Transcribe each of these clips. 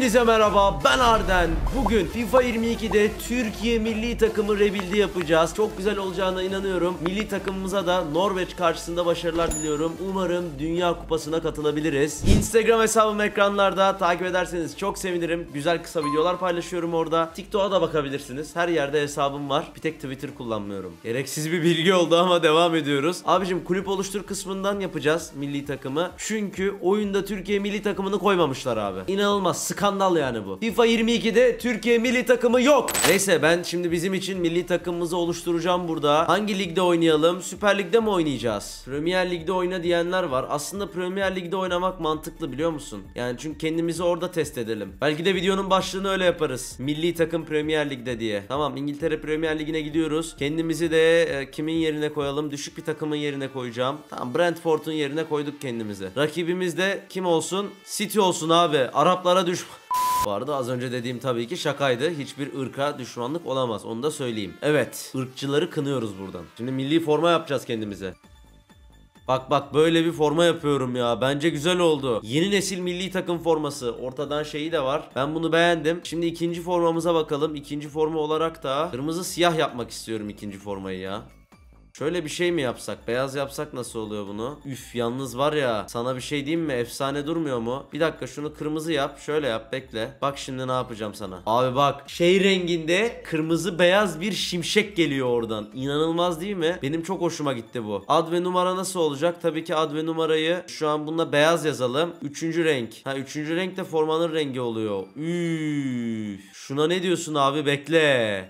Hepinize merhaba, ben Arden. Bugün FIFA 22'de Türkiye milli takımı rebuild'i yapacağız. Çok güzel olacağına inanıyorum. Milli takımımıza da Norveç karşısında başarılar diliyorum. Umarım Dünya Kupası'na katılabiliriz. Instagram hesabım ekranlarda, takip ederseniz çok sevinirim. Güzel kısa videolar paylaşıyorum orada. TikTok'a da bakabilirsiniz. Her yerde hesabım var. Bir tek Twitter kullanmıyorum. Gereksiz bir bilgi oldu ama devam ediyoruz. Abicim kulüp oluştur kısmından yapacağız milli takımı. Çünkü oyunda Türkiye milli takımını koymamışlar abi. İnanılmaz skandal yani bu. FIFA 22'de Türkiye milli takımı yok. Neyse ben şimdi bizim için milli takımımızı oluşturacağım burada. Hangi ligde oynayalım? Süper Lig'de mi oynayacağız? Premier Lig'de oyna diyenler var. Aslında Premier Lig'de oynamak mantıklı biliyor musun? Yani çünkü kendimizi orada test edelim. Belki de videonun başlığını öyle yaparız. Milli takım Premier Lig'de diye. Tamam, İngiltere Premier Lig'ine gidiyoruz. Kendimizi de kimin yerine koyalım? Düşük bir takımın yerine koyacağım. Tamam, Brentford'un yerine koyduk kendimizi. Rakibimiz de kim olsun? City olsun abi. Araplara düşman. Bu arada az önce dediğim tabii ki şakaydı. Hiçbir ırka düşmanlık olamaz. Onu da söyleyeyim. Evet, ırkçıları kınıyoruz buradan. Şimdi milli forma yapacağız kendimize. Bak böyle bir forma yapıyorum ya. Bence güzel oldu. Yeni nesil milli takım forması. Ortadan şeyi de var. Ben bunu beğendim. Şimdi ikinci formamıza bakalım. İkinci forma olarak da kırmızı siyah yapmak istiyorum ikinci formayı ya. Şöyle bir şey mi yapsak? Beyaz yapsak nasıl oluyor bunu? Üf, yalnız var ya, sana bir şey diyeyim mi? Efsane durmuyor mu? Bir dakika, şunu kırmızı yap. Şöyle yap, bekle. Bak şimdi ne yapacağım sana. Abi bak, şey renginde kırmızı beyaz bir şimşek geliyor oradan. İnanılmaz değil mi? Benim çok hoşuma gitti bu. Ad ve numara nasıl olacak? Tabii ki ad ve numarayı şu an bununla beyaz yazalım. Üçüncü renk. Üçüncü renk de formanın rengi oluyor. Üf. Şuna ne diyorsun abi? Bekle.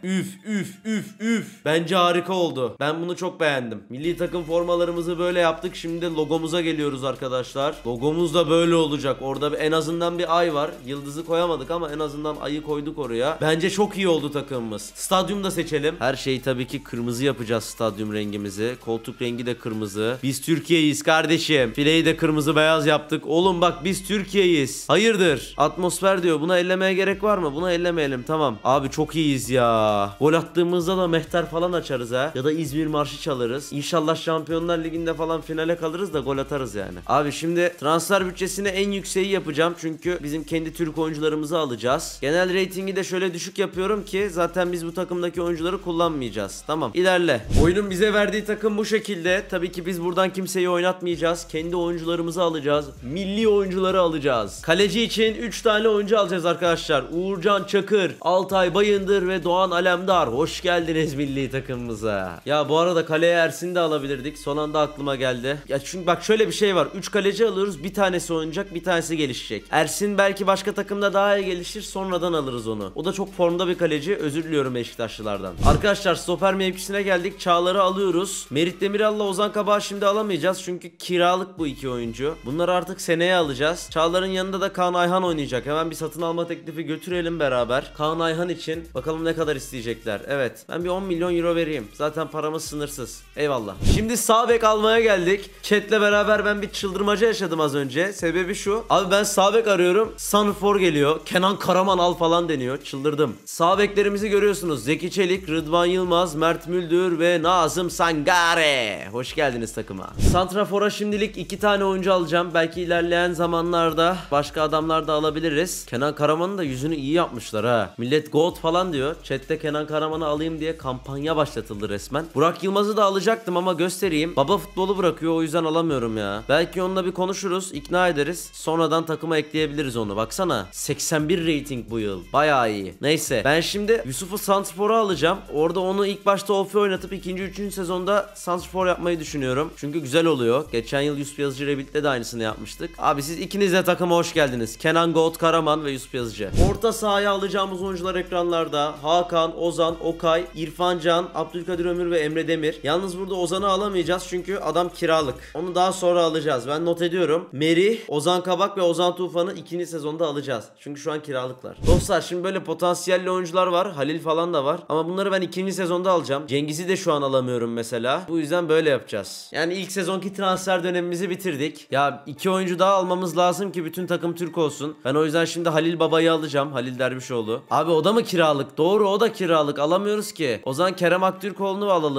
Üf. Bence harika oldu. Ben bunu çok beğendim. Milli takım formalarımızı böyle yaptık. Şimdi logomuza geliyoruz arkadaşlar. Logomuz da böyle olacak. Orada en azından bir ay var. Yıldızı koyamadık ama en azından ayı koyduk oraya. Bence çok iyi oldu takımımız. Stadyum da seçelim. Her şeyi tabii ki kırmızı yapacağız, stadyum rengimizi. Koltuk rengi de kırmızı. Biz Türkiye'yiz kardeşim. Fileyi de kırmızı beyaz yaptık. Oğlum bak, biz Türkiye'yiz. Hayırdır? Atmosfer diyor. Buna ellemeye gerek var mı? Buna ellemeyelim. Tamam. Abi çok iyiyiz ya. Gol attığımızda da mehter falan açarız ha. Ya da İzmir marşı çalarız. İnşallah Şampiyonlar Ligi'nde falan finale kalırız da gol atarız yani. Abi şimdi transfer bütçesini en yükseği yapacağım. Çünkü bizim kendi Türk oyuncularımızı alacağız. Genel reytingi de şöyle düşük yapıyorum ki zaten biz bu takımdaki oyuncuları kullanmayacağız. Tamam, ilerle. Oyunun bize verdiği takım bu şekilde. Tabii ki biz buradan kimseyi oynatmayacağız. Kendi oyuncularımızı alacağız. Milli oyuncuları alacağız. Kaleci için 3 tane oyuncu alacağız arkadaşlar. Uğurcan Çakır, Altay Bayındır ve Doğan Alemdar. Hoş geldiniz milli takımımıza. Ya bu arada kaleye Ersin'i de alabilirdik. Son anda aklıma geldi. Ya çünkü bak şöyle bir şey var. 3 kaleci alıyoruz. Bir tanesi oynayacak, bir tanesi gelişecek. Ersin belki başka takımda daha iyi gelişir. Sonradan alırız onu. O da çok formda bir kaleci. Özür diliyorum Beşiktaşlılardan. Arkadaşlar stoper mevkisine geldik. Çağlar'ı alıyoruz. Merit Demiral'la Ozan Kabak'ı şimdi alamayacağız. Çünkü kiralık bu iki oyuncu. Bunları artık seneye alacağız. Çağlar'ın yanında da Kaan Ayhan oynayacak. Hemen bir satın alma teklifi götürelim beraber. Kaan Ayhan için bakalım ne kadar isteyecekler. Evet. Ben bir 10 milyon euro vereyim. Zaten paramız sınırsız. Eyvallah. Şimdi sağ bek almaya geldik. Chat'le beraber ben bir çıldırmaca yaşadım az önce. Sebebi şu. Abi ben sağ bek arıyorum. Santrfor geliyor. Kenan Karaman al falan deniyor. Çıldırdım. Sağ beklerimizi görüyorsunuz. Zeki Çelik, Rıdvan Yılmaz, Mert Müldür ve Nazım Sangare. Hoş geldiniz takıma. Santrafor'a şimdilik 2 tane oyuncu alacağım. Belki ilerleyen zamanlarda başka adamlar da alabiliriz. Kenan Karaman'ın da yüzünü iyi yapmışlar ha. Millet gold falan diyor. Chat'te Kenan Karaman'ı alayım diye kampanya başlatıldı resmen. Burak Yılmaz'ı da alacaktım ama göstereyim. Baba futbolu bırakıyor, o yüzden alamıyorum ya. Belki onunla bir konuşuruz, ikna ederiz. Sonradan takıma ekleyebiliriz onu. Baksana 81 rating bu yıl. Bayağı iyi. Neyse ben şimdi Yusuf'u Santrfor'a alacağım. Orada onu ilk başta Ofi oynatıp 2. 3. sezonda Santrfor yapmayı düşünüyorum. Çünkü güzel oluyor. Geçen yıl Yusuf Yazıcı Rebuild'de de aynısını yapmıştık. Abi siz ikiniz de takıma hoş geldiniz. Kenan Gold Karaman ve Yusuf Yazıcı. Orta sahaya alacağımız oyuncular ekranlarda. Hakan, Ozan, Okay, İrfan Can, Abdülkadir Ömür ve Emre Demir. Yalnız burada Ozan'ı alamayacağız çünkü adam kiralık. Onu daha sonra alacağız. Ben not ediyorum. Merih, Ozan Kabak ve Ozan Tufan'ı 2. sezonda alacağız. Çünkü şu an kiralıklar. Dostlar şimdi böyle potansiyelli oyuncular var. Halil falan da var. Ama bunları ben 2. sezonda alacağım. Cengiz'i de şu an alamıyorum mesela. Bu yüzden böyle yapacağız. Yani ilk sezonki transfer dönemimizi bitirdik. Ya 2 oyuncu daha almamız lazım ki bütün takım Türk olsun. Ben o yüzden şimdi Halil Baba'yı alacağım. Halil Dervişoğlu. Abi o da mı kiralık? Doğru, o da kiralık. Alamıyoruz ki. O zaman Kerem Aktürkoğlu'nu alalım. Kerem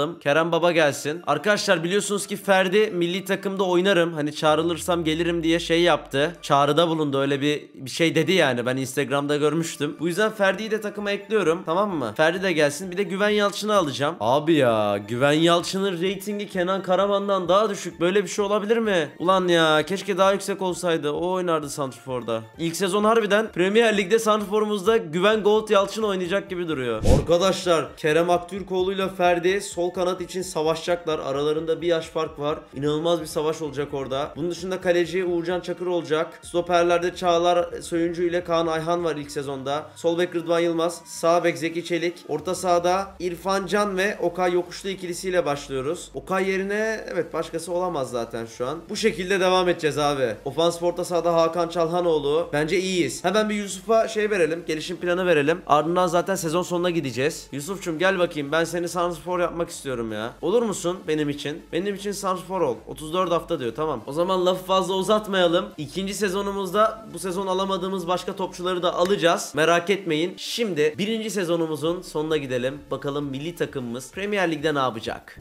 Kerem Baba gelsin. Arkadaşlar biliyorsunuz ki Ferdi milli takımda oynarım. Hani çağrılırsam gelirim diye şey yaptı. Çağrıda bulundu, öyle bir şey dedi yani. Ben Instagram'da görmüştüm. Bu yüzden Ferdi'yi de takıma ekliyorum. Tamam mı? Ferdi de gelsin. Bir de Güven Yalçın'ı alacağım. Abi ya, Güven Yalçın'ın reytingi Kenan Karaman'dan daha düşük. Böyle bir şey olabilir mi? Ulan ya, keşke daha yüksek olsaydı. O oynardı santrforda. İlk sezon harbiden Premier Lig'de santrforumuzda Güven Gold Yalçın oynayacak gibi duruyor. Arkadaşlar Kerem Aktürkoğlu ile Ferdi sol kanat için savaşacaklar. Aralarında bir yaş fark var. İnanılmaz bir savaş olacak orada. Bunun dışında kaleci Uğurcan Çakır olacak. Stoperlerde Çağlar Söyüncü ile Kaan Ayhan var ilk sezonda. Sol bek Rıdvan Yılmaz. Sağ bek Zeki Çelik. Orta sahada İrfan Can ve Okay Yokuşlu ikilisiyle başlıyoruz. Okay yerine evet başkası olamaz zaten şu an. Bu şekilde devam edeceğiz abi. Ofans orta sahada Hakan Çalhanoğlu. Bence iyiyiz. Hemen bir Yusuf'a şey verelim. Gelişim planı verelim. Ardından zaten sezon sonuna gideceğiz. Yusuf'cum gel bakayım. Ben seni santrfor yapmak istiyorum ya. Olur musun benim için? Benim için santrfor ol. 34 hafta diyor, tamam. O zaman lafı fazla uzatmayalım. İkinci sezonumuzda bu sezon alamadığımız başka topçuları da alacağız. Merak etmeyin. Şimdi birinci sezonumuzun sonuna gidelim. Bakalım milli takımımız Premier Lig'de ne yapacak?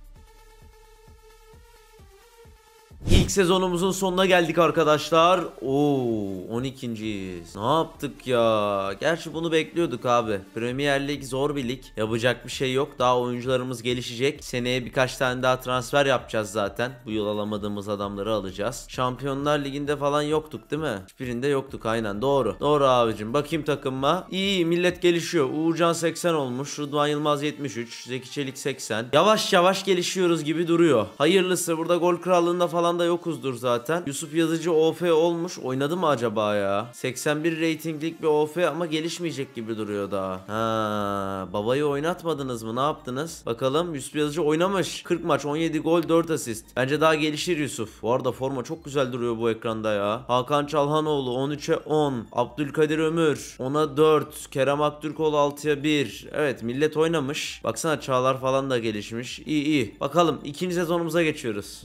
İlk sezonumuzun sonuna geldik arkadaşlar. Oo, 12.yiz. Ne yaptık ya? Gerçi bunu bekliyorduk abi. Premier Lig zor bir lig. Yapacak bir şey yok. Daha oyuncularımız gelişecek. Seneye birkaç tane daha transfer yapacağız zaten. Bu yıl alamadığımız adamları alacağız. Şampiyonlar Ligi'nde falan yoktuk değil mi? Hiçbirinde yoktuk, aynen, doğru. Doğru abicim. Bakayım takımıma. İyi, millet gelişiyor. Uğurcan 80 olmuş. Rıdvan Yılmaz 73. Zeki Çelik 80. Yavaş yavaş gelişiyoruz gibi duruyor. Hayırlısı. Burada gol krallığında falan da yokuzdur zaten. Yusuf Yazıcı OF olmuş. Oynadı mı acaba ya? 81 reytinglik bir OF ama gelişmeyecek gibi duruyor daha. Ha, babayı oynatmadınız mı? Ne yaptınız? Bakalım, Yusuf Yazıcı oynamış. 40 maç, 17 gol, 4 asist. Bence daha gelişir Yusuf. Bu arada forma çok güzel duruyor bu ekranda ya. Hakan Çalhanoğlu 13'e 10. Abdülkadir Ömür 10'a 4. Kerem Aktürkoğlu 6'ya 1. Evet, millet oynamış. Baksana, Çağlar falan da gelişmiş. İyi iyi. Bakalım ikinci sezonumuza geçiyoruz.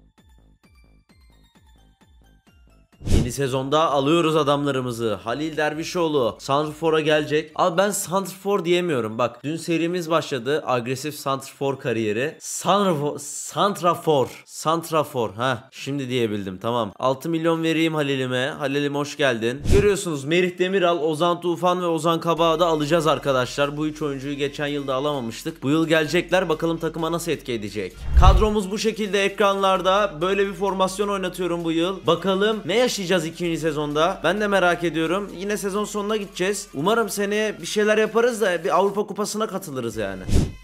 Yeni sezonda alıyoruz adamlarımızı. Halil Dervişoğlu santrfor'a gelecek. Abi ben santrfor diyemiyorum. Bak, dün serimiz başladı. Agresif santrfor kariyeri. Santrafor. Ha, şimdi diyebildim, tamam. 6 milyon vereyim Halil'ime. Halil'im hoş geldin. Görüyorsunuz, Merih Demiral, Ozan Tufan ve Ozan Kabak'ı da alacağız arkadaşlar. Bu üç oyuncuyu geçen yılda alamamıştık. Bu yıl gelecekler. Bakalım takıma nasıl etki edecek. Kadromuz bu şekilde ekranlarda. Böyle bir formasyon oynatıyorum bu yıl. Bakalım ne yaşayacağız ikinci sezonda? Ben de merak ediyorum. Yine sezon sonuna gideceğiz. Umarım seneye bir şeyler yaparız da bir Avrupa Kupası'na katılırız yani.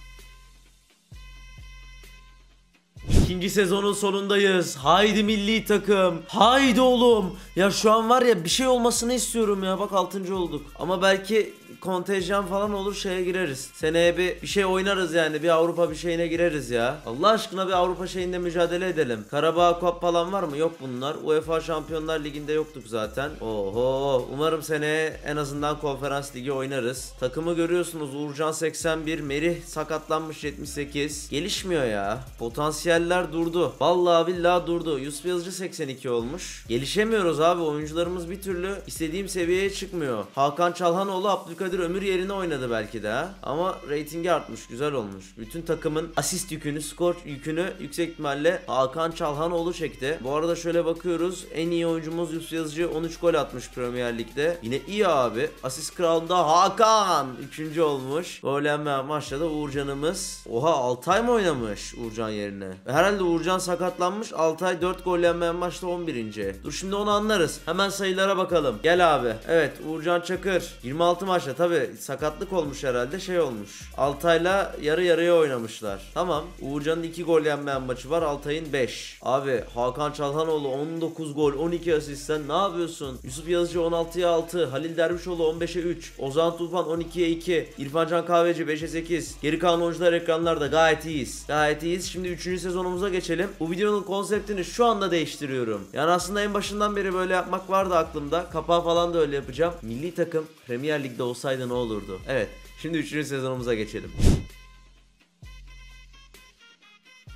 İkinci sezonun sonundayız. Haydi milli takım. Haydi oğlum. Ya şu an var ya, bir şey olmasını istiyorum ya. Bak 6. olduk. Ama belki kontenjan falan olur, şeye gireriz. Seneye bir şey oynarız yani. Bir Avrupa bir şeyine gireriz ya. Allah aşkına bir Avrupa şeyinde mücadele edelim. Karabağ Cup falan var mı? Yok bunlar. UEFA Şampiyonlar Ligi'nde yoktuk zaten. Oho. Umarım seneye en azından Konferans Ligi oynarız. Takımı görüyorsunuz. Uğurcan 81. Merih sakatlanmış 78. Gelişmiyor ya. Potansiyeller durdu. Vallahi billahi durdu. Yusuf Yazıcı 82 olmuş. Gelişemiyoruz abi. Oyuncularımız bir türlü istediğim seviyeye çıkmıyor. Hakan Çalhanoğlu Abdülkadir Ömür yerine oynadı belki de. Ama reytingi artmış. Güzel olmuş. Bütün takımın asist yükünü, skor yükünü yüksek ihtimalle Hakan Çalhanoğlu çekti. Bu arada şöyle bakıyoruz. En iyi oyuncumuz Yusuf Yazıcı 13 gol atmış Premier Lig'de. Yine iyi abi. Asist kralında Hakan 3. olmuş. Gol yenme maçta da Uğurcan'ımız. Oha, Altay mı oynamış Uğurcan yerine? Herhalde Uğurcan sakatlanmış. Altay 4 gol yenmeyen maçta 11. Dur şimdi onu anlarız. Hemen sayılara bakalım. Gel abi. Evet, Uğurcan Çakır 26 maçta, tabi sakatlık olmuş herhalde, şey olmuş. Altay'la yarı yarıya oynamışlar. Tamam. Uğurcan'ın 2 gol yenmeyen maçı var. Altay'ın 5. Abi Hakan Çalhanoğlu 19 gol 12 asist, sen ne yapıyorsun? Yusuf Yazıcı 16'ya 6. Halil Dervişoğlu 15'e 3. Ozan Tufan 12'ye 2. İrfan Can Kahveci 5'e 8. Geri kalan oyuncular ekranlarda. Gayet iyiyiz. Gayet iyiyiz. Şimdi 3. sezonumuza geçelim. Bu videonun konseptini şu anda değiştiriyorum. Yani aslında en başından beri böyle yapmak vardı aklımda. Kapağı falan da öyle yapacağım. Milli takım Premier Lig'de olsaydı ne olurdu? Evet. Şimdi 3. sezonumuza geçelim. Abi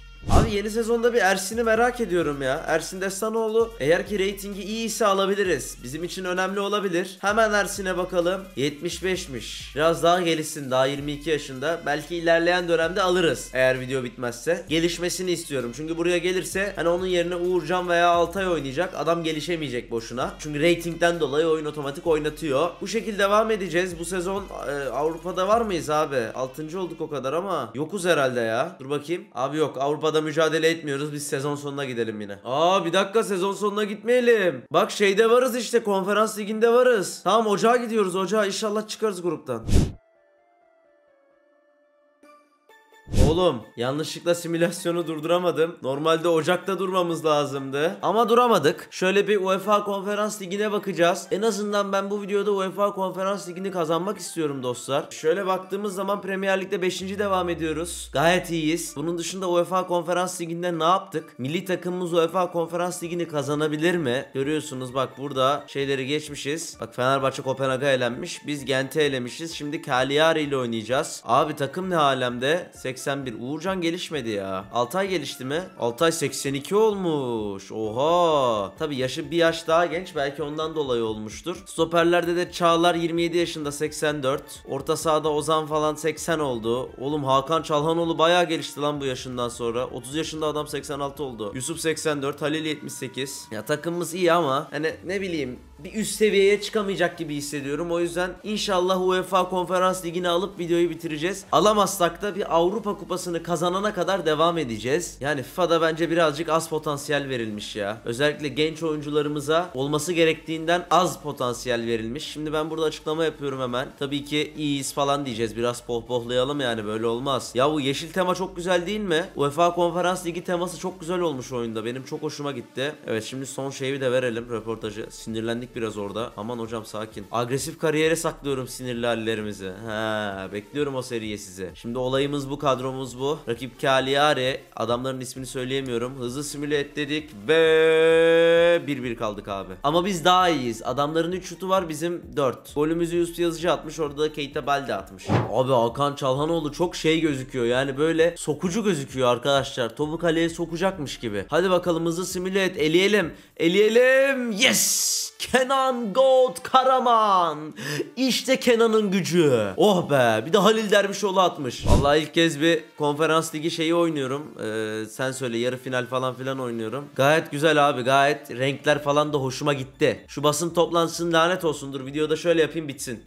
Abi yeni sezonda bir Ersin'i merak ediyorum ya. Ersin Destanoğlu eğer ki reytingi iyiyse alabiliriz. Bizim için önemli olabilir. Hemen Ersin'e bakalım. 75'miş. Biraz daha gelişsin. Daha 22 yaşında. Belki ilerleyen dönemde alırız. Eğer video bitmezse. Gelişmesini istiyorum. Çünkü buraya gelirse hani onun yerine Uğurcan veya Altay oynayacak. Adam gelişemeyecek boşuna. Çünkü reytingden dolayı oyun otomatik oynatıyor. Bu şekilde devam edeceğiz. Bu sezon Avrupa'da var mıyız abi? 6. olduk o kadar ama yokuz herhalde ya. Dur bakayım. Abi yok, Avrupa'da mücadele etmiyoruz. Biz sezon sonuna gidelim yine. Bir dakika, sezon sonuna gitmeyelim. Bak şeyde varız işte, konferans liginde varız. Tamam, ocağa gidiyoruz, ocağa. İnşallah çıkarız gruptan. Oğlum yanlışlıkla simülasyonu durduramadım. Normalde Ocak'ta durmamız lazımdı ama duramadık. Şöyle bir UEFA Konferans Ligi'ne bakacağız. En azından ben bu videoda UEFA Konferans Ligi'ni kazanmak istiyorum dostlar. Şöyle baktığımız zaman Premier Lig'de 5. devam ediyoruz. Gayet iyiyiz. Bunun dışında UEFA Konferans Ligi'nde ne yaptık? Milli takımımız UEFA Konferans Ligi'ni kazanabilir mi? Görüyorsunuz bak, burada şeyleri geçmişiz. Bak, Fenerbahçe Kopenhag'a elenmiş. Biz Gent'i elemişiz. Şimdi Cagliari ile oynayacağız. Abi takım ne alemde? 81. Uğurcan gelişmedi ya. Altay gelişti mi? Altay 82 olmuş. Oha. Tabi yaşı bir yaş daha genç. Belki ondan dolayı olmuştur. Stoperlerde de Çağlar 27 yaşında 84. Orta sahada Ozan falan 80 oldu. Oğlum Hakan Çalhanoğlu bayağı gelişti lan bu yaşından sonra. 30 yaşında adam 86 oldu. Yusuf 84. Halil 78. Ya takımımız iyi ama hani ne bileyim, bir üst seviyeye çıkamayacak gibi hissediyorum. O yüzden inşallah UEFA Konferans Ligi'ni alıp videoyu bitireceğiz. Alamazsak da bir Avrupa Kupası'nı kazanana kadar devam edeceğiz. Yani FIFA'da bence birazcık az potansiyel verilmiş ya. Özellikle genç oyuncularımıza olması gerektiğinden az potansiyel verilmiş. Şimdi ben burada açıklama yapıyorum hemen. Tabii ki iyiyiz falan diyeceğiz. Biraz pohpohlayalım yani, böyle olmaz. Ya bu yeşil tema çok güzel değil mi? UEFA Konferans Ligi teması çok güzel olmuş oyunda. Benim çok hoşuma gitti. Evet, şimdi son şeyi de verelim, röportajı. Sinirlendik biraz orada. Aman hocam sakin. Agresif kariyere saklıyorum sinirli hallerimizi. Bekliyorum o seriye size. Şimdi olayımız bu, kadromuz bu. Rakip Cagliari. Adamların ismini söyleyemiyorum. Hızlı simüle et dedik ve 1-1 kaldık abi. Ama biz daha iyiyiz. Adamların 3 şutu var, bizim 4. Golümüzü Yusuf Yazıcı atmış. Orada da Keita Balde atmış. Abi Hakan Çalhanoğlu çok şey gözüküyor. Yani böyle sokucu gözüküyor arkadaşlar. Topu kaleye sokacakmış gibi. Hadi bakalım, hızlı simüle et. Eleyelim. Eleyelim. Yes! Kenan Goat Karaman. İşte Kenan'ın gücü. Oh be. Bir de Halil Dervişoğlu atmış. Vallahi ilk kez bir konferans ligi şeyi oynuyorum. Sen söyle, yarı final falan filan oynuyorum. Gayet güzel abi, gayet. Renkler falan da hoşuma gitti. Şu basın toplantısının lanet olsundur. Videoda şöyle yapayım, bitsin.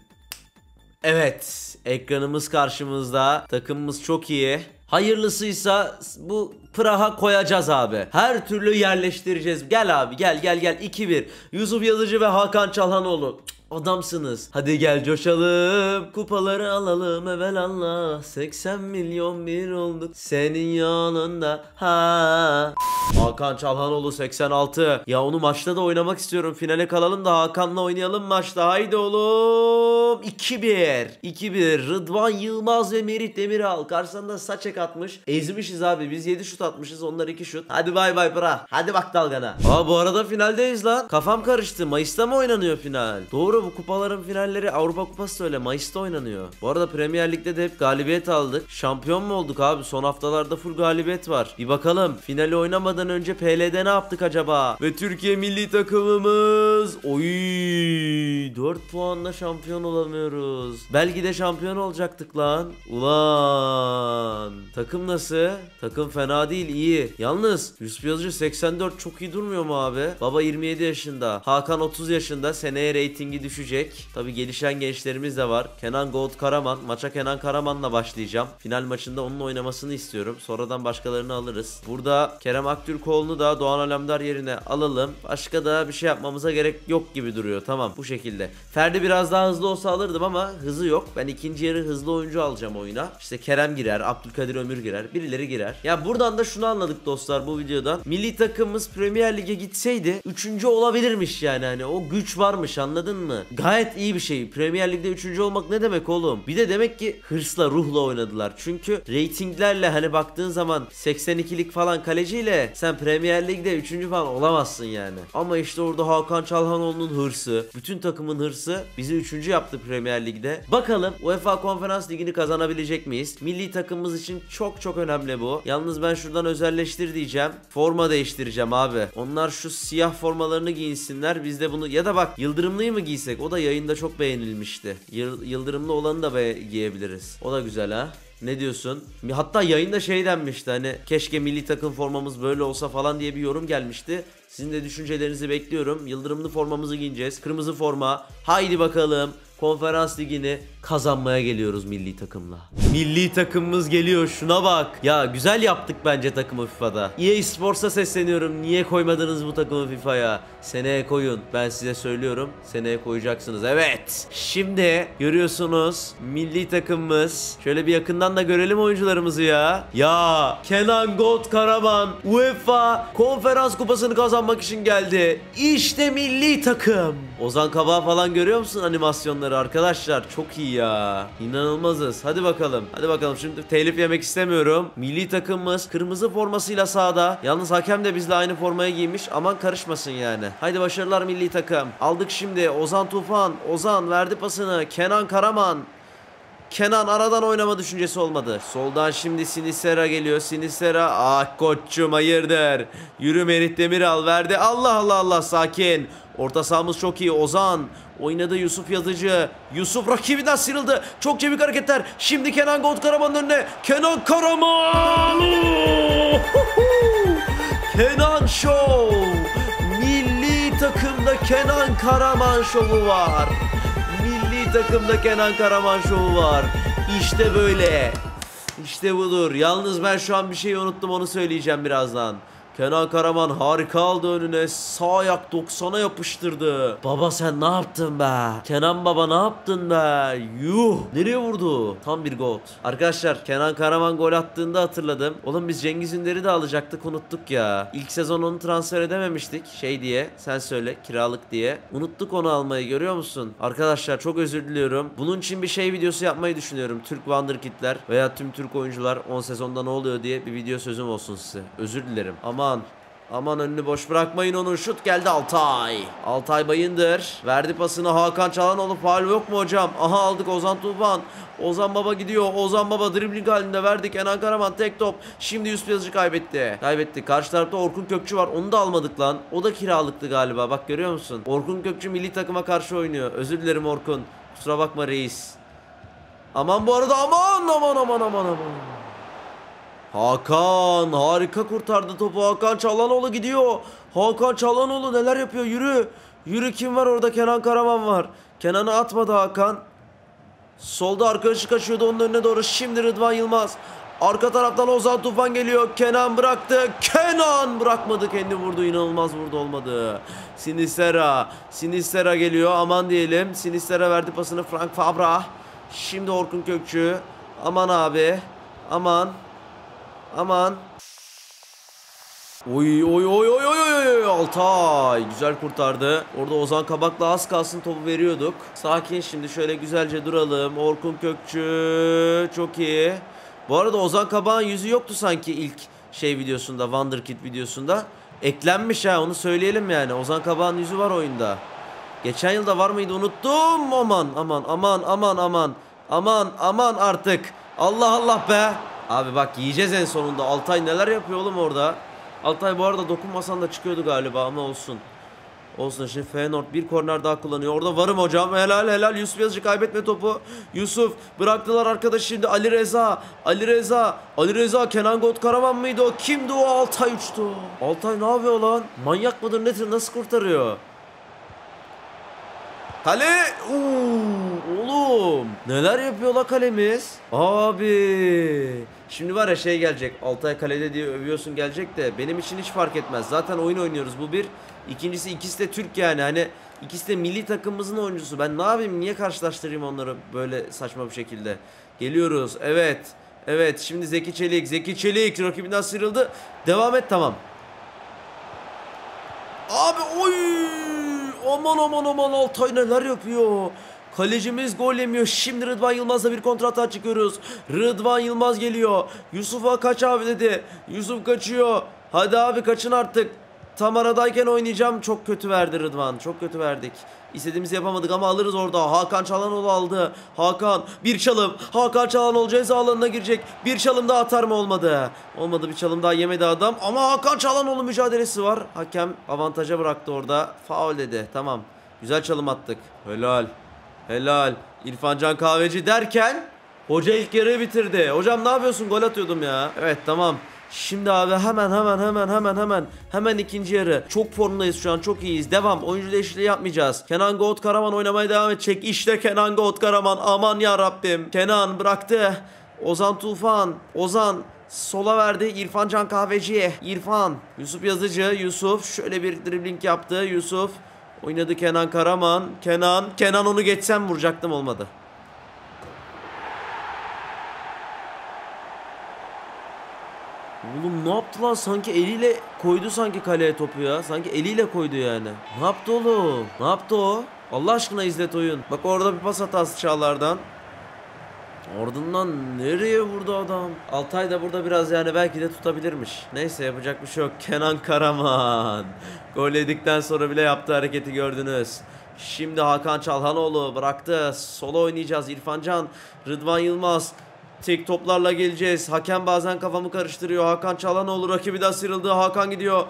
Evet. Ekranımız karşımızda. Takımımız çok iyi. Hayırlısıysa bu Prag'a koyacağız abi. Her türlü yerleştireceğiz. Gel abi, gel 2-1. Yusuf Yazıcı ve Hakan Çalhanoğlu. Adamsınız. Hadi gel coşalım. Kupaları alalım evelallah. 80 milyon bir olduk senin yanında. Hakan Çalhanoğlu 86. Ya onu maçta da oynamak istiyorum. Finale kalalım da Hakan'la oynayalım maçta. Haydi oğlum. 2-1. 2-1. Rıdvan Yılmaz ve Merih Demiral. Karşısında Saçek atmış. Ezmişiz abi. Biz 7 şut atmışız. Onlar 2 şut. Hadi bay bay bra. Hadi bak dalgana. Bu arada finaldeyiz lan. Kafam karıştı. Mayıs'ta mı oynanıyor final? Doğru, bu kupaların finalleri, Avrupa Kupası da öyle Mayıs'ta oynanıyor. Bu arada Premier Lig'de de hep galibiyet aldık. Şampiyon mu olduk abi? Son haftalarda full galibiyet var. Bir bakalım. Finali oynamadan önce PL'de ne yaptık acaba? Ve Türkiye milli takımımız. Oy, 4 puanla şampiyon olamıyoruz. Belki de şampiyon olacaktık lan. Ulan. Takım nasıl? Takım fena değil, iyi. Yalnız Yusuf Yazıcı 84 çok iyi durmuyor mu abi? Baba 27 yaşında. Hakan 30 yaşında. Seneye reytingi düşecek. Tabi gelişen gençlerimiz de var. Kenan Goat Karaman. Maça Kenan Karaman'la başlayacağım. Final maçında onun oynamasını istiyorum. Sonradan başkalarını alırız. Burada Kerem Aktürkoğlu'nu da Doğan Alemdar yerine alalım. Başka da bir şey yapmamıza gerek yok gibi duruyor. Tamam, bu şekilde. Ferdi biraz daha hızlı olsa alırdım ama hızı yok. Ben ikinci yarı hızlı oyuncu alacağım oyuna. İşte Kerem girer, Abdülkadir Ömür girer, birileri girer. Ya buradan da şunu anladık dostlar bu videodan. Milli takımımız Premier Lig'e gitseydi 3. olabilirmiş yani, hani o güç varmış, anladın mı? Gayet iyi bir şey. Premier Lig'de 3. olmak ne demek oğlum? Bir de demek ki hırsla, ruhla oynadılar. Çünkü reytinglerle hani baktığın zaman 82'lik falan kaleciyle Sen Premier Lig'de 3. falan olamazsın yani. Ama işte orada Hakan Çalhanoğlu'nun hırsı, bütün takımın hırsı bizi 3. yaptı Premier Lig'de. Bakalım UEFA Konferans Ligi'ni kazanabilecek miyiz? Milli takımımız için çok çok önemli bu. Yalnız ben şuradan özelleştir diyeceğim. Forma değiştireceğim abi. Onlar şu siyah formalarını giyinsinler. Biz de bunu, ya da bak Yıldırımlıyı mı giysek? O da yayında çok beğenilmişti. Yıldırımlı olanı da giyebiliriz. O da güzel ha. Ne diyorsun? Hatta yayında şey denmişti, hani keşke milli takım formamız böyle olsa falan diye bir yorum gelmişti. Sizin de düşüncelerinizi bekliyorum. Yıldırımlı formamızı giyeceğiz. Kırmızı forma. Haydi bakalım. Konferans Ligi'ni kazanmaya geliyoruz milli takımla. Milli takımımız geliyor, şuna bak. Ya güzel yaptık bence takımı FIFA'da. EA Sports'a sesleniyorum. Niye koymadınız bu takımı FIFA'ya? Seneye koyun. Ben size söylüyorum. Seneye koyacaksınız. Evet. Şimdi görüyorsunuz milli takımımız. Şöyle bir yakından da görelim oyuncularımızı ya. Ya Kenan Gold Karaman UEFA Konferans Kupası'nı kazanmak için geldi. İşte milli takım. Ozan Kabak falan görüyor musun animasyonları arkadaşlar? Çok iyi ya. İnanılmazız. Hadi bakalım. Hadi bakalım. Şimdi telif yemek istemiyorum. Milli takımımız kırmızı formasıyla sahada. Yalnız hakem de bizle aynı formayı giymiş. Aman karışmasın yani. Haydi başarılar milli takım. Aldık şimdi. Ozan Tufan. Ozan verdi pasını. Kenan Karaman. Kenan aradan oynama düşüncesi olmadı. Soldan şimdi Sinisterra geliyor. Sinisterra. Ah koçum hayırdır. Yürü Merih Demiral verdi. Allah Allah Allah, sakin. Orta sahamız çok iyi. Ozan. Oynadı Yusuf Yazıcı. Yusuf rakibinden sıyrıldı. Çok çevik hareketler. Şimdi Kenan Gold Karaman'ın önüne. Kenan Karaman. Kenan Show. Milli takımda Kenan Karaman şovu var. Milli takımda Kenan Karaman şovu var. İşte böyle. İşte budur. Yalnız ben şu an bir şey unuttum, onu söyleyeceğim birazdan. Kenan Karaman harika aldı önüne. Sağ ayak 90'a yapıştırdı. Baba sen ne yaptın be? Kenan baba ne yaptın be? Yuh. Nereye vurdu? Tam bir gol. Arkadaşlar Kenan Karaman gol attığında hatırladım. Oğlum biz Cengiz Ünder'i de alacaktık, unuttuk ya. İlk sezon onu transfer edememiştik. Şey diye, sen söyle, kiralık diye. Unuttuk onu almayı, görüyor musun? Arkadaşlar çok özür diliyorum. Bunun için bir şey videosu yapmayı düşünüyorum. Türk Wonderkid'ler veya tüm Türk oyuncular 10 sezonda ne oluyor diye bir video sözüm olsun size. Özür dilerim. Aman. Aman önünü boş bırakmayın onun. Şut geldi Altay. Altay Bayındır. Verdi pasını Hakan Çalhanoğlu. Faul yok mu hocam? Aha aldık Ozan Tufan. Ozan Baba gidiyor. Ozan Baba dribling halinde verdi. Kenan Karaman tek top. Şimdi Yusuf Yazıcı kaybetti. Kaybetti. Karşı tarafta Orkun Kökçü var. Onu da almadık lan. O da kiralıktı galiba. Bak görüyor musun? Orkun Kökçü milli takıma karşı oynuyor. Özür dilerim Orkun. Kusura bakma reis. Aman bu arada aman aman aman aman aman. Hakan harika kurtardı topu. Hakan Çalhanoğlu gidiyor. Hakan Çalhanoğlu neler yapıyor? Yürü. Yürü, kim var orada? Kenan Karaman var. Kenan'ı atmadı Hakan. Solda arkadaşı kaçıyordu onun önüne doğru. Şimdi Rıdvan Yılmaz. Arka taraftan Ozan Tufan geliyor. Kenan bıraktı. Kenan bırakmadı. Kendi vurdu. İnanılmaz vurdu, olmadı. Sinisterra. Sinisterra geliyor. Aman diyelim. Sinisterra verdi pasını Frank Fabra. Şimdi Orkun Kökçü. Aman abi. Aman. Aman. Oy oy oy oy oy oy, Altay güzel kurtardı. Orada Ozan Kabak'la az kalsın topu veriyorduk. Sakin, şimdi şöyle güzelce duralım. Orkun Kökçü çok iyi. Bu arada Ozan Kabak'ın yüzü yoktu sanki ilk şey videosunda, Wonderkid videosunda. Eklenmiş ha, onu söyleyelim yani. Ozan Kabak'ın yüzü var oyunda. Geçen yılda var mıydı unuttum. Aman aman aman aman aman. Aman aman artık. Allah Allah be. Abi bak yiyeceğiz en sonunda. Altay neler yapıyor oğlum orada. Altay bu arada dokunmasan da çıkıyordu galiba ama olsun. Olsun, şimdi Feyenoord bir korner daha kullanıyor. Orada varım hocam. Helal helal. Yusuf Yazıcı kaybetme topu. Yusuf bıraktılar arkadaş şimdi. Ali Reza. Ali Reza. Ali Reza. Kenan Gold Karaman mıydı o? Kimdi o? Altay uçtu. Altay ne yapıyor lan? Manyak mıdır nedir? Nasıl kurtarıyor? Kale. Oğlum. Neler yapıyor la kalemiz? Abi. Şimdi var ya şey gelecek. Altay kalede diye övüyorsun gelecek de benim için hiç fark etmez. Zaten oyun oynuyoruz, bu bir. İkincisi ikisi de Türk yani. Hani ikisi de milli takımımızın oyuncusu. Ben ne yapayım? Niye karşılaştırayım onları böyle saçma bir şekilde? Geliyoruz. Evet. Evet. Şimdi Zeki Çelik. Zeki Çelik rakibinden sıyrıldı. Devam et, tamam. Abi oy. Aman aman aman, Altay neler yapıyor. Kalecimiz gol yemiyor. Şimdi Rıdvan Yılmaz'la bir kontrata çıkıyoruz. Rıdvan Yılmaz geliyor. Yusuf'a kaç abi dedi. Yusuf kaçıyor. Hadi abi kaçın artık. Tam aradayken oynayacağım. Çok kötü verdi Rıdvan. Çok kötü verdik. İstediğimizi yapamadık ama alırız orada. Hakan Çalhanoğlu aldı. Hakan bir çalım. Hakan Çalhanoğlu ceza alanına girecek. Bir çalım daha atar mı? Olmadı. Olmadı, bir çalım daha yemedi adam. Ama Hakan Çalhanoğlu mücadelesi var. Hakem avantaja bıraktı orada. Faul dedi. Tamam. Güzel çalım attık. Helal. Helal. İrfan Can Kahveci derken hoca ilk yarıyı bitirdi. Hocam ne yapıyorsun? Gol atıyordum ya. Evet tamam. Şimdi abi hemen ikinci yarı. Çok formdayız şu an, çok iyiyiz. Devam. Oyuncu değişikliği yapmayacağız. Kenan Goat Karaman oynamaya devam edecek. İşte Kenan Goat Karaman. Aman ya Rabbim. Kenan bıraktı. Ozan Tufan. Ozan sola verdi İrfan Can Kahveci'ye. İrfan. Yusuf Yazıcı. Yusuf şöyle bir dribbling yaptı. Yusuf oynadı Kenan Karaman. Kenan onu geçsem vuracaktım, olmadı. Oğlum ne yaptı lan? Sanki eliyle koydu sanki kaleye topu ya. Sanki eliyle koydu yani. Ne yaptı oğlum? Ne yaptı o? Allah aşkına izlet oyun. Bak orada bir pas hatası Çağlar'dan. Ardından nereye vurdu adam? Altay da burada biraz yani belki de tutabilirmiş. Neyse yapacak bir şey yok. Kenan Karaman. Gol yedikten sonra bile yaptığı hareketi gördünüz. Şimdi Hakan Çalhanoğlu bıraktı. Sola oynayacağız. İrfan Can, Rıdvan Yılmaz. Tek toplarla geleceğiz. Hakem bazen kafamı karıştırıyor. Hakan Çalhanoğlu rakibi de sıyrıldı. Hakan gidiyor.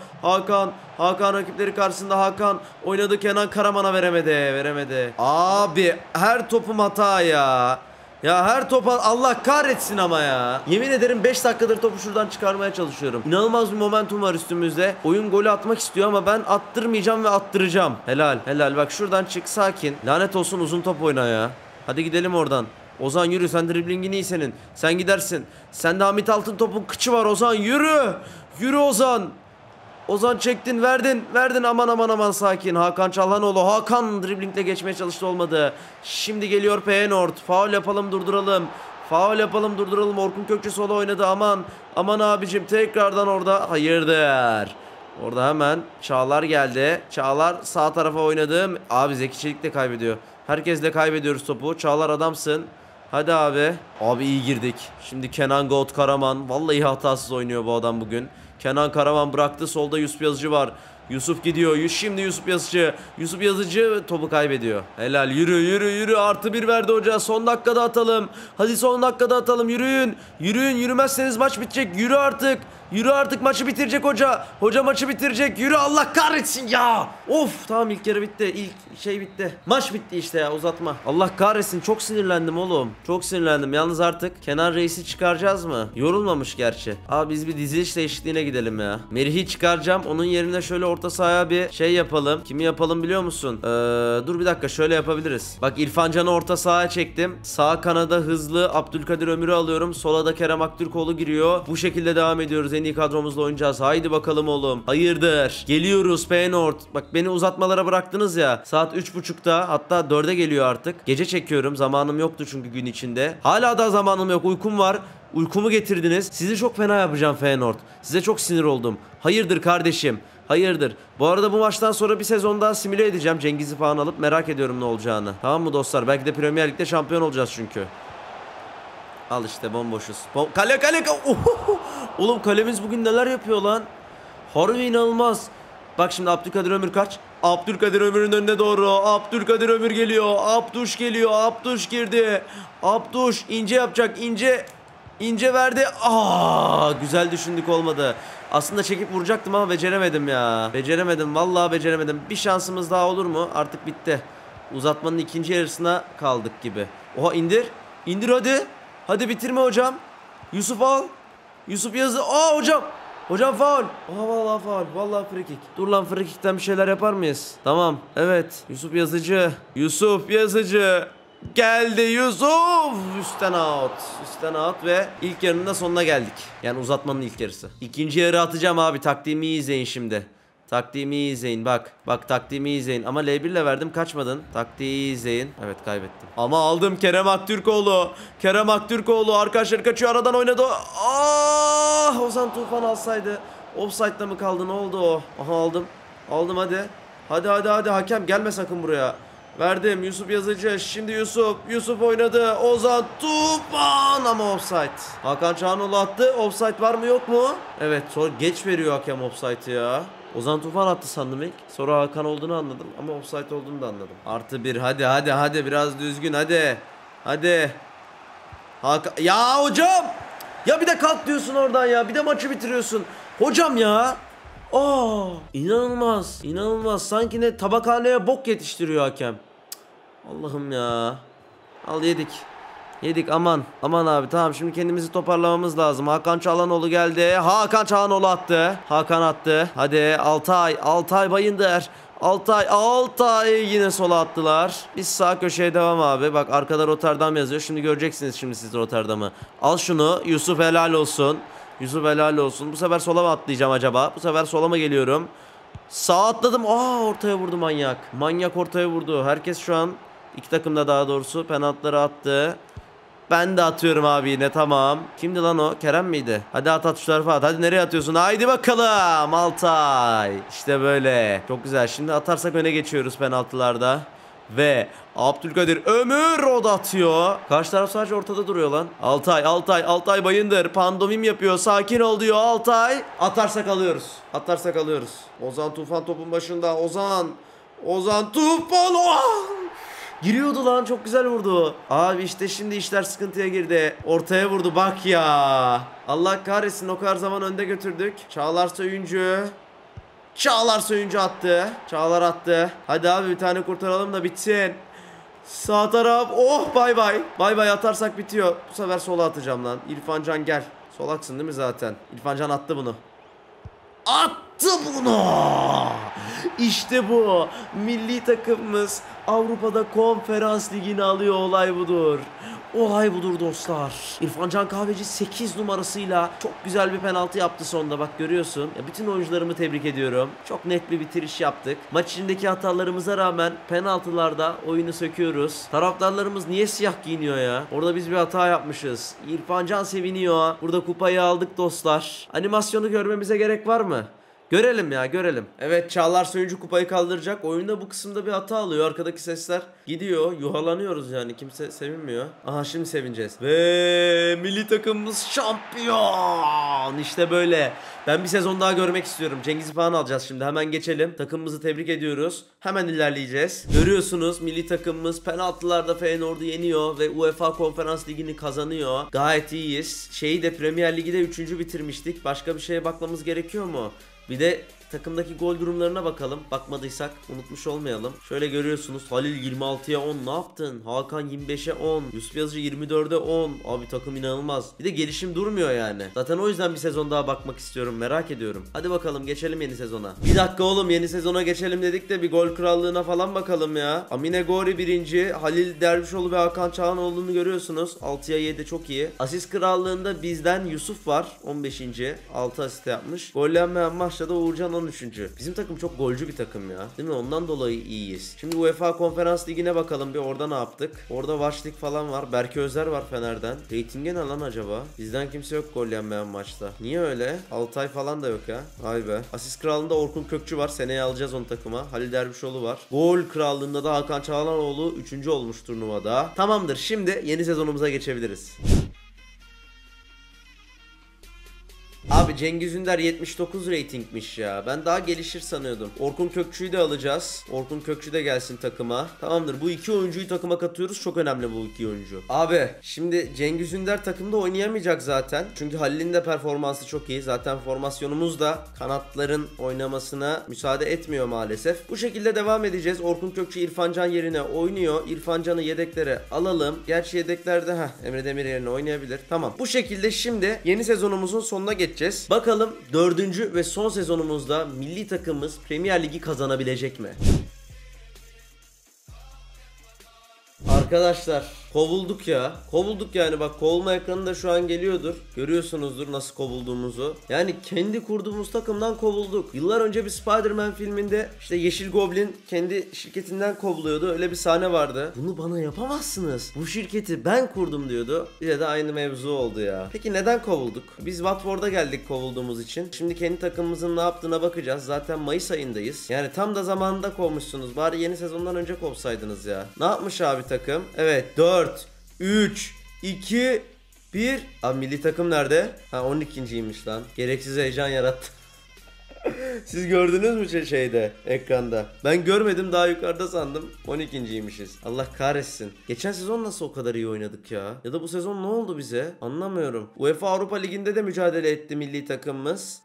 Hakan rakipleri karşısında. Hakan oynadı. Kenan Karaman'a veremedi. Abi her topum hata ya. Ya her topa Allah kahretsin ama ya. Yemin ederim 5 dakikadır topu şuradan çıkarmaya çalışıyorum. İnanılmaz bir momentum var üstümüzde. Oyun golü atmak istiyor ama ben attırmayacağım ve attıracağım. Helal. Bak şuradan çık, sakin. Lanet olsun, uzun top oyna ya. Hadi gidelim oradan. Ozan yürü, sen driblingin iyi senin. Sen gidersin. Sende Hamit Altıntop'un kıçı var Ozan, yürü. Yürü Ozan. Ozan çektin, verdin, aman sakin. Hakan Çalhanoğlu. Hakan driblingle geçmeye çalıştı, olmadı. Şimdi geliyor Feyenoord. Faul yapalım durduralım. Orkun Kökçü sola oynadı, aman abicim, tekrardan orada. Hayırdır. Orada hemen Çağlar geldi. Çağlar sağ tarafa oynadı. Abi Zeki Çelik de kaybediyor. Herkesle kaybediyoruz topu. Çağlar adamsın. Hadi abi. Abi iyi girdik. Şimdi Kenan Goat Karaman. Vallahi hatasız oynuyor bu adam bugün. Kenan Karaman bıraktı. Solda Yusuf Yazıcı var. Yusuf gidiyor. Şimdi Yusuf Yazıcı. Yusuf Yazıcı topu kaybediyor. Helal. Yürü. Artı bir verdi hoca. Son dakikada atalım. Hadi son dakikada atalım. Yürüyün. Yürümezseniz maç bitecek. Yürü artık, maçı bitirecek hoca. Hoca maçı bitirecek. Yürü, Allah kahretsin ya. Of, tamam, ilk yarı bitti. Bitti. Maç bitti işte ya, uzatma. Allah kahretsin, çok sinirlendim oğlum. Çok sinirlendim. Yalnız artık Kenan Reis'i çıkaracağız mı? Yorulmamış gerçi. Abi biz bir diziliş değişikliğine gidelim ya. Merih'i çıkaracağım. Onun yerine şöyle orta sahaya bir şey yapalım. Kimi yapalım biliyor musun? Dur bir dakika, şöyle yapabiliriz. Bak İrfan Can'ı orta sahaya çektim. Sağ kanada hızlı Abdülkadir Ömür'ü alıyorum. Sola da Kerem Aktürkoğlu giriyor. Bu şekilde devam ediyoruz. En iyi kadromuzla oynayacağız. Haydi bakalım oğlum. Hayırdır. Geliyoruz Feyenoord. Bak beni uzatmalara bıraktınız ya. Saat 3.30'da, hatta 4'e geliyor artık. Gece çekiyorum. Zamanım yoktu çünkü gün içinde. Hala da zamanım yok. Uykum var. Uykumu getirdiniz. Sizi çok fena yapacağım Feyenoord. Size çok sinir oldum. Hayırdır kardeşim. Hayırdır. Bu arada bu maçtan sonra bir sezon daha simüle edeceğim. Cengiz'i falan alıp merak ediyorum ne olacağını. Tamam mı dostlar? Belki de Premier Lig'de şampiyon olacağız çünkü. Al işte, bomboşuz. Kale. Oğlum kalemiz bugün neler yapıyor lan? Harbi inanılmaz. Bak şimdi Abdülkadir Ömür kaç? Abdülkadir Ömür'ün önüne doğru. Abdülkadir Ömür geliyor. Abduş geliyor. Abduş girdi. Abduş ince yapacak. İnce verdi. Güzel düşündük, olmadı. Aslında çekip vuracaktım ama beceremedim ya. Vallahi beceremedim. Bir şansımız daha olur mu? Artık bitti. Uzatmanın ikinci yarısına kaldık gibi. Oha, İndir hadi. Hadi bitirme hocam. Yusuf al. Yusuf Yazı. Hocam. Hocam faul. Vallahi faul. Vallahi free kick. Dur lan, free kick'ten bir şeyler yapar mıyız? Tamam. Evet. Yusuf Yazıcı. Geldi Yusuf. Üstten out ve ilk yarının da sonuna geldik. Yani uzatmanın ilk yarısı. İkinci yarı atacağım abi. Taktiğimi iyi izleyin şimdi. Bak taktiğimi izleyin. Ama L1 ile verdim, kaçmadın. Taktiği izleyin. Evet, kaybettim. Ama aldım Kerem Aktürkoğlu. Arkadaşlar kaçıyor, aradan oynadı. Ozan Tufan alsaydı. Offside'da mı kaldı, ne oldu o? Aha aldım hadi. Hadi hakem gelme sakın buraya. Verdim Yusuf Yazıcı. Şimdi Yusuf oynadı. Ozan Tufan ama offside. Hakan Çağanoğlu attı. Offside var mı yok mu? Evet, sonra geç veriyor hakem offside'ı ya. Ozan Tufan attı sandım ilk. Sonra Hakan olduğunu anladım ama offside olduğunu da anladım. +1, hadi biraz düzgün, hadi. Hakan, ya hocam. Ya bir de kalk diyorsun oradan ya. Bir de maçı bitiriyorsun. Hocam ya. İnanılmaz. Sanki ne tabakhaneye bok yetiştiriyor hakem. Allah'ım ya. Al yedik aman abi, tamam, şimdi kendimizi toparlamamız lazım. Hakan Çalhanoğlu geldi. Hakan Çalhanoğlu attı. Hakan attı. Hadi Altay Bayındır. Altay yine sola attılar. Biz sağ köşeye devam abi. Bak arkada Rotterdam yazıyor. Şimdi göreceksiniz siz Rotterdam'ı. Al şunu. Yusuf helal olsun. Bu sefer sola mı atlayacağım acaba? Bu sefer sola mı geliyorum? Sağ atladım. Ortaya vurdu manyak. Manyak ortaya vurdu. Herkes şu an, iki takımda daha doğrusu, penaltıları attı. Ben de atıyorum abi yine, tamam. Kimdi lan o? Kerem miydi? Hadi at şu tarafa at. Hadi nereye atıyorsun? Haydi bakalım Altay. İşte böyle. Çok güzel. Şimdi atarsak öne geçiyoruz penaltılarda. Ve Abdülkadir Ömür o da atıyor. Karşı taraf sadece ortada duruyor lan. Altay Bayındır. Pandomim yapıyor. Sakin ol diyor Altay. Atarsak alıyoruz. Ozan Tufan topun başında. Ozan Tufan. Giriyordu lan, çok güzel vurdu. Abi işte şimdi işler sıkıntıya girdi. Ortaya vurdu bak ya. Allah kahretsin, o kadar zaman önde götürdük. Çağlar Söyüncü attı. Çağlar attı. Hadi abi bir tane kurtaralım da bitsin. Sağ taraf. Bay bay atarsak bitiyor. Bu sefer sola atacağım lan. İrfan Can gel. Solaksın değil mi zaten? İrfan Can attı bunu. İşte bu. Milli takımımız Avrupa'da Konferans Ligi'ni alıyor. Olay budur dostlar. İrfan Can Kahveci 8 numarasıyla çok güzel bir penaltı yaptı sonunda. Bak görüyorsun. Ya bütün oyuncularımı tebrik ediyorum. Çok net bir bitiriş yaptık. Maç içindeki hatalarımıza rağmen penaltılarda oyunu söküyoruz. Taraftarlarımız niye siyah giyiniyor ya? Orada biz bir hata yapmışız. İrfan Can seviniyor. Burada kupayı aldık dostlar. Animasyonu görmemize gerek var mı? Görelim. Evet, Çağlar Söyüncü kupayı kaldıracak. Oyunda bu kısımda bir hata alıyor. Arkadaki sesler gidiyor. Yuhalanıyoruz yani. Kimse sevinmiyor. Aha, şimdi sevineceğiz. Ve milli takımımız şampiyon. İşte böyle. Ben bir sezon daha görmek istiyorum. Cengiz'i falan alacağız şimdi. Hemen geçelim. Takımımızı tebrik ediyoruz. Hemen ilerleyeceğiz. Görüyorsunuz milli takımımız penaltılarda Feyenoord'u yeniyor ve UEFA Konferans Ligi'ni kazanıyor. Gayet iyiyiz. Premier Ligi de 3. bitirmiştik. Başka bir şeye bakmamız gerekiyor mu? Bir de takımdaki gol durumlarına bakalım. Bakmadıysak unutmuş olmayalım. Şöyle görüyorsunuz. Halil 26'ya 10 ne yaptın? Hakan 25'e 10. Yusuf Yazıcı 24'e 10. Abi takım inanılmaz. Bir de gelişim durmuyor yani. Zaten o yüzden bir sezon daha bakmak istiyorum. Merak ediyorum. Hadi bakalım geçelim yeni sezona. Bir dakika oğlum, yeni sezona geçelim dedik de bir gol krallığına falan bakalım ya. Amine Gori 1. Halil Dervişoğlu ve Hakan Çağanoğlu'nu görüyorsunuz. 6'ya 7 çok iyi. Asist krallığında bizden Yusuf var. 15. 6 asist yapmış. Gollenmeyen maçta da Uğurcan 13. Bizim takım çok golcü bir takım ya. Değil mi? Ondan dolayı iyiyiz. Şimdi UEFA Konferans Ligi'ne bakalım bir, orada ne yaptık? Orada Vaşlik falan var. Berke Özer var Fener'den. Rating'e ne lan acaba? Bizden kimse yok gol yenmeyen maçta. Niye öyle? Altay falan da yok ha. Vay be. Asist krallığında Orkun Kökçü var. Seneye alacağız onu takıma. Halil Dervişoğlu var. Gol krallığında da Hakan Çağlanoğlu 3. olmuş turnuvada. Tamamdır. Şimdi yeni sezonumuza geçebiliriz. Abi Cengiz Ünder 79 ratingmiş ya. Ben daha gelişir sanıyordum. Orkun Kökçü'yü de alacağız. Orkun Kökçü de gelsin takıma. Tamamdır. Bu iki oyuncuyu takıma katıyoruz. Çok önemli bu iki oyuncu. Abi şimdi Cengiz Ünder takımda oynayamayacak zaten. Çünkü Halil'in de performansı çok iyi. Zaten formasyonumuz da kanatların oynamasına müsaade etmiyor maalesef. Bu şekilde devam edeceğiz. Orkun Kökçü İrfan Can yerine oynuyor. İrfan Can'ı yedeklere alalım. Gerçi yedeklerde Emre Demir yerine oynayabilir. Tamam. Bu şekilde şimdi yeni sezonumuzun sonuna geçeceğiz. Bakalım 4. ve son sezonumuzda milli takımımız Premier Ligi kazanabilecek mi? Arkadaşlar kovulduk ya. Kovulduk yani, bak kovulma ekranı da şu an geliyordur. Görüyorsunuzdur nasıl kovulduğumuzu. Yani kendi kurduğumuz takımdan kovulduk. Yıllar önce bir Spider-Man filminde işte Yeşil Goblin kendi şirketinden kovuluyordu. Öyle bir sahne vardı. Bunu bana yapamazsınız. Bu şirketi ben kurdum diyordu. Yine de aynı mevzu oldu ya. Peki neden kovulduk? Biz Watford'a geldik kovulduğumuz için. Şimdi kendi takımımızın ne yaptığına bakacağız. Zaten Mayıs ayındayız. Yani tam da zamanında kovmuşsunuz. Bari yeni sezondan önce kovsaydınız ya. Ne yapmış abi takım? Evet, 4, 3, 2, 1. Abi milli takım nerede? Ha, 12.ymiş lan. Gereksiz heyecan yarattı. Siz gördünüz mü şeyde, ekranda? Ben görmedim, daha yukarıda sandım. 12.ymişiz. Allah kahretsin. Geçen sezon nasıl o kadar iyi oynadık ya? Ya da bu sezon ne oldu bize? Anlamıyorum. UEFA Avrupa Ligi'nde de mücadele etti milli takımımız.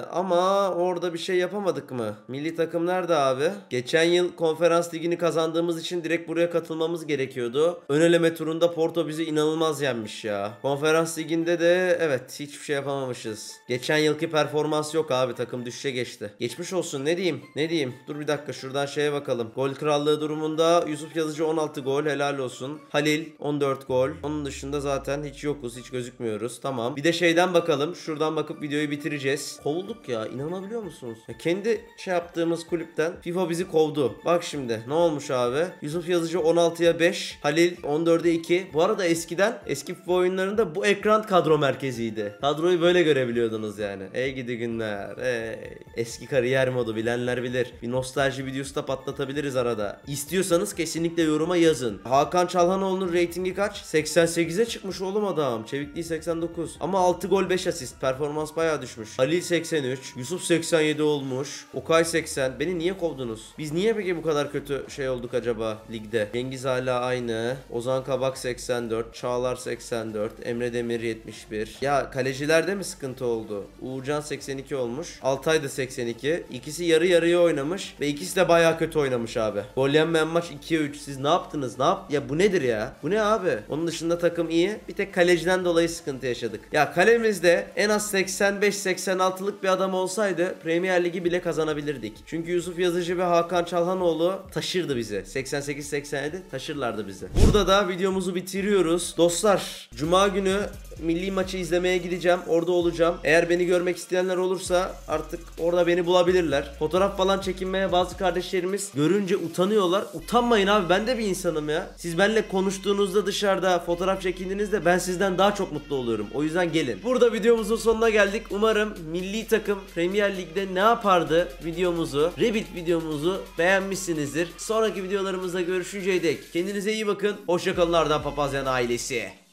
Ama orada bir şey yapamadık mı? Milli takım nerede abi? Geçen yıl konferans ligini kazandığımız için direkt buraya katılmamız gerekiyordu. Ön eleme turunda Porto bizi inanılmaz yenmiş ya. Konferans liginde de evet hiçbir şey yapamamışız. Geçen yılki performans yok abi, takım düşecek geçti. Geçmiş olsun, ne diyeyim? Ne diyeyim? Dur bir dakika şuradan şeye bakalım. Gol krallığı durumunda Yusuf Yazıcı 16 gol, helal olsun. Halil 14 gol. Onun dışında zaten hiç yokuz, hiç gözükmüyoruz. Tamam. Bir de şeyden bakalım. Şuradan bakıp videoyu bitireceğiz. Kovulduk ya, inanabiliyor musunuz? Ya kendi yaptığımız kulüpten FIFA bizi kovdu. Bak şimdi ne olmuş abi? Yusuf Yazıcı 16'ya 5, Halil 14'e 2. Bu arada eskiden eski FIFA oyunlarında bu ekran kadro merkeziydi. Kadroyu böyle görebiliyordunuz yani. Ey gidi günler. Eski kariyer modu bilenler bilir. Bir nostalji videosu da patlatabiliriz arada. İstiyorsanız kesinlikle yoruma yazın. Hakan Çalhanoğlu'nun reytingi kaç? 88'e çıkmış oğlum adam. Çevikliği 89. Ama 6 gol 5 asist. Performans bayağı düşmüş. Halil 83. Yusuf 87 olmuş. Okay 80. Beni niye kovdunuz? Biz niye peki bu kadar kötü şey olduk acaba ligde? Cengiz hala aynı. Ozan Kabak 84. Çağlar 84. Emre Demir 71. Ya kalecilerde mi sıkıntı oldu? Uğurcan 82 olmuş. Altay da 82. İkisi yarı yarıya oynamış ve ikisi de bayağı kötü oynamış abi. Gol yenmeyen maç 2'ye 3. Siz ne yaptınız? Ya bu nedir ya? Bu ne abi? Onun dışında takım iyi. Bir tek kaleciden dolayı sıkıntı yaşadık. Ya kalemizde en az 85-86'lık bir adam olsaydı Premier Ligi bile kazanabilirdik. Çünkü Yusuf Yazıcı ve Hakan Çalhanoğlu taşırdı bizi. 88-87 taşırlardı bizi. Burada da videomuzu bitiriyoruz. Dostlar, Cuma günü milli maçı izlemeye gideceğim. Orada olacağım. Eğer beni görmek isteyenler olursa artık orada beni bulabilirler. Fotoğraf falan çekinmeye bazı kardeşlerimiz görünce utanıyorlar. Utanmayın abi, ben de bir insanım ya. Siz benimle konuştuğunuzda dışarıda fotoğraf çekindiğinizde ben sizden daha çok mutlu oluyorum. O yüzden gelin. Burada videomuzun sonuna geldik. Umarım milli takım Premier Lig'de ne yapardı videomuzu, Rebuild videomuzu beğenmişsinizdir. Sonraki videolarımızda görüşünceye dek kendinize iyi bakın. Hoşça kalın Arda Papazyan ailesi.